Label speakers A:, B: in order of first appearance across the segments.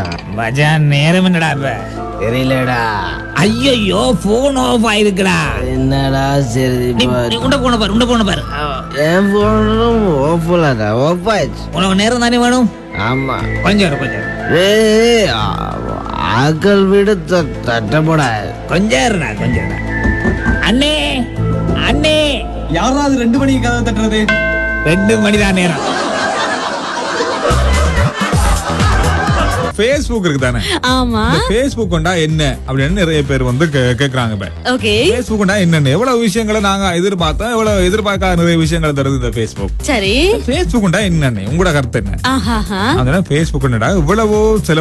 A: மச்சான்?
B: மச்சான் நேரம் என்னடா இப்ப?
A: தெரியலடா.
B: ஐயோ போன் ஆஃப் ஆயிருக்குடா.
A: என்னடா சரி
B: உண்ட போன பாரு.
A: என் போனும் ஓப்பலாடா, ஓப்பாச்சு.
B: உனக்கு நேரம் தானே வேணும்.
A: ஆமா
B: கொஞ்சம்
A: ஆக்கள் வீடு தட்டப்போட
B: கொஞ்சம் அண்ணே அண்ணே.
C: யாராவது 2 மணிக்கு கதை தட்டுறது?
B: 2 மணிதான் நேரம்.
D: Facebook இருக்கு தானே?
E: ஆமா.
D: Facebook கொண்டா என்ன அப்படின்னு நிறைய பேர் வந்து கேக்குறாங்க.
E: ஓகே.
D: Facebook கொண்டா என்னன்னு எவ்வளவு விஷயங்களை நாங்க எதிர்பார்த்தோம், எவ்வளவு எதிர்பார்க்காத நிறைய விஷயங்களை தருது இந்த Facebook.
E: சரி.
D: Facebook கொண்டா என்னன்னு உங்களோட கருத்து என்ன? அதனால Facebook கொண்டா எவ்வளவோ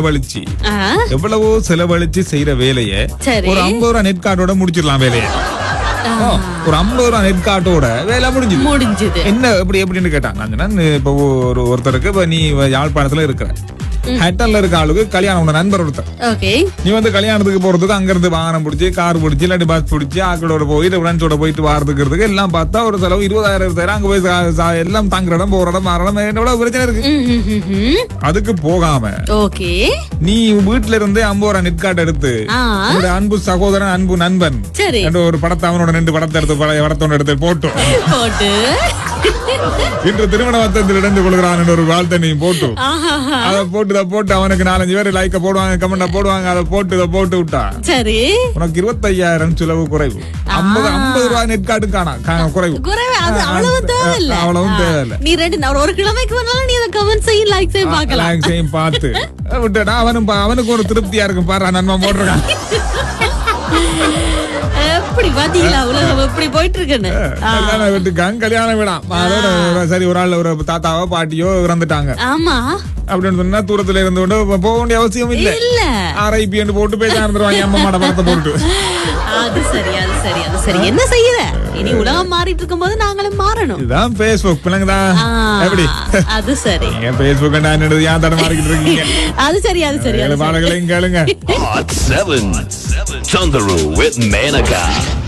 D: செலவழிச்சு செய்யற வேலையை ஒரு 50 ரூபாய் நெட் கார்டோட முடிச்சிடலாம் வேலையை. ஒரு 50 ரூபாய் நெட் கார்டோட வேலை முடிஞ்சது. என்ன எப்படின்னு கேட்டாங்க. இப்ப ஒருத்தருக்கு இப்ப நீ யாழ்ப்பாணத்துல இருக்கிற ஹேட்டன்ல இருக்க ஆளுக்கு கல்யாணம் உள்ள நண்பர் ஒருத்தர். நீ வந்து கல்யாணத்துக்கு போறதுக்கு அங்க இருந்து வாகனம் பிடிச்சி, கார் பிடிச்சி, இல்லாட்டி பஸ் பிடிச்சி, ஆக்களோட போயிட்டு ஃப்ரெண்ட்ஸோட போயிட்டு வாரதுக்கு எல்லாம் பார்த்தா ஒரு செலவு 20,000 அங்க போய் எல்லாம் தங்குற இடம், போற இடம், மாற இடம், எவ்வளவு பிரச்சனை இருக்கு. அதுக்கு போகாம நீ வீட்டுல இருந்தே 50 ரூபாய் நெட் கார்டு எடுத்து அன்பு சகோதரன், அன்பு நண்பன் ஒரு படத்தை, அவனோட 2 படத்தை எடுத்து படத்தோட எடுத்து போட்டு இன்று திருமண வட்டத்தில் இணைந்து கொள்கிறான் ஒரு வாழ்த்தை நீ போட்டு அதை போட்டு அவனுக்கு 4-5 பேர் லைக்க போடுவாங்க, கமெண்டா போடுவாங்க. அதை போட்டு விட்டா சரி, உனக்கு 25,000 செலவு குறைவு. 50 ரூபாய் நெட் கார்டு குறைவு.
E: அவ்வளவும் தேவையில்லை. நீ ஒரு கிழமைக்கு வந்தாலும் நீ அதை கமெண்ட் செய்ய, லைக் செய்ய பார்க்கலாம்.
D: லைக் செய்ய பார்த்து விட்டா அவனுக்கு ஒரு திருப்தியா இருக்கும். பாரு நன்மை போட்டிருக்கான்.
E: எப்படி பாத்தீங்களா உலகம் எப்படி போயிட்டு இருக்குன்னு.
D: கல்யாணம் விடாம். சரி, ஒரு ஆள் ஒரு தாத்தாவோ பாட்டியோ இறந்துட்டாங்க.
E: ஆமா
D: அப்படின்னு சொன்னா தூரத்துல இருந்து கொண்டு போக வேண்டிய அவசியம் இல்ல. RIP போட்டு போய் சேர்ந்துருவாங்க அம்மா மாட படத்தை போட்டு.
E: அது சரி. என்ன செய்யற? இனி உலகம் மாறிட்டு இருக்கும் போது நாங்களும் மாறணும்.
D: இதுதான் Facebook பிள்ளைங்கதா. எப்படி?
E: அது சரி.
D: Facebook என்னது ஏன் தட மாறிக்கிட்டு இருக்கீங்க?
E: அது சரி.
D: பாடங்களையும் கேளுங்க.
F: Hot 7 Chandaru with Menaka.